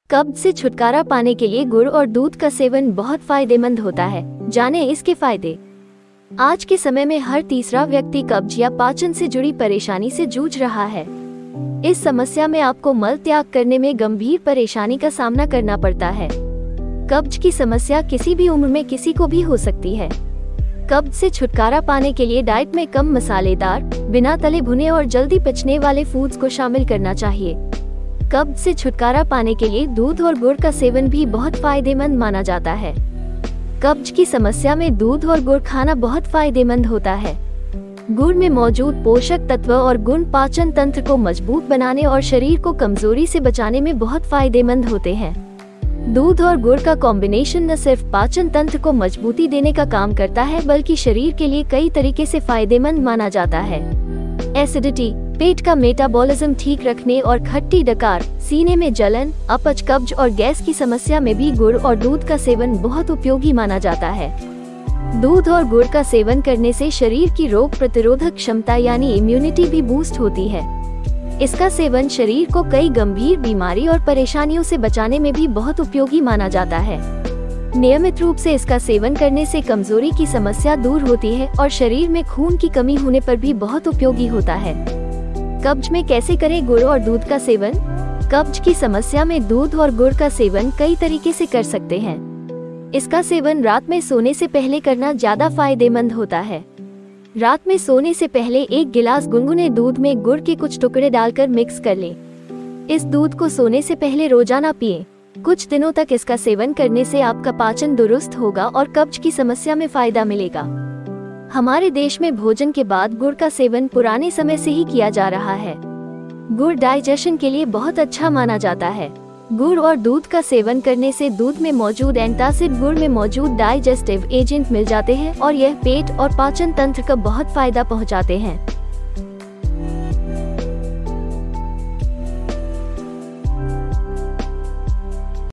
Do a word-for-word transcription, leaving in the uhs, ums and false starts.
कब्ज से छुटकारा पाने के लिए गुड़ और दूध का सेवन बहुत फायदेमंद होता है। जानें इसके फायदे। आज के समय में हर तीसरा व्यक्ति कब्ज या पाचन से जुड़ी परेशानी से जूझ रहा है। इस समस्या में आपको मल त्याग करने में गंभीर परेशानी का सामना करना पड़ता है। कब्ज की समस्या किसी भी उम्र में किसी को भी हो सकती है। कब्ज से छुटकारा पाने के लिए डाइट में कम मसालेदार, बिना तले भुने और जल्दी पचने वाले फूड्स को शामिल करना चाहिए। कब्ज से छुटकारा पाने के लिए दूध और गुड़ का सेवन भी बहुत फायदेमंद माना जाता है। कब्ज की समस्या में दूध और गुड़ खाना बहुत फायदेमंद होता है। गुड़ में मौजूद पोषक तत्व और गुण पाचन तंत्र को मजबूत बनाने और शरीर को कमजोरी से बचाने में बहुत फायदेमंद होते हैं। दूध और गुड़ का कॉम्बिनेशन न सिर्फ पाचन तंत्र को मजबूती देने का काम करता है, बल्कि शरीर के लिए कई तरीके से फायदेमंद माना जाता है। एसिडिटी, पेट का मेटाबॉलिज्म ठीक रखने और खट्टी डकार, सीने में जलन, अपच, कब्ज और गैस की समस्या में भी गुड़ और दूध का सेवन बहुत उपयोगी माना जाता है। दूध और गुड़ का सेवन करने से शरीर की रोग प्रतिरोधक क्षमता यानी इम्यूनिटी भी बूस्ट होती है। इसका सेवन शरीर को कई गंभीर बीमारी और परेशानियों से बचाने में भी बहुत उपयोगी माना जाता है। नियमित रूप से इसका सेवन करने से कमजोरी की समस्या दूर होती है और शरीर में खून की कमी होने पर भी बहुत उपयोगी होता है। कब्ज में कैसे करें गुड़ और दूध का सेवन? कब्ज की समस्या में दूध और गुड़ का सेवन कई तरीके से कर सकते हैं। इसका सेवन रात में सोने से पहले करना ज्यादा फायदेमंद होता है। रात में सोने से पहले एक गिलास गुनगुने दूध में गुड़ के कुछ टुकड़े डालकर मिक्स कर लें। इस दूध को सोने से पहले रोजाना पिएं। कुछ दिनों तक इसका सेवन करने से आपका पाचन दुरुस्त होगा और कब्ज की समस्या में फायदा मिलेगा। हमारे देश में भोजन के बाद गुड़ का सेवन पुराने समय से ही किया जा रहा है। गुड़ डाइजेशन के लिए बहुत अच्छा माना जाता है। गुड़ और दूध का सेवन करने से दूध में मौजूद एंटासिड गुड़ में मौजूद डाइजेस्टिव एजेंट मिल जाते हैं और यह पेट और पाचन तंत्र का बहुत फायदा पहुंचाते हैं।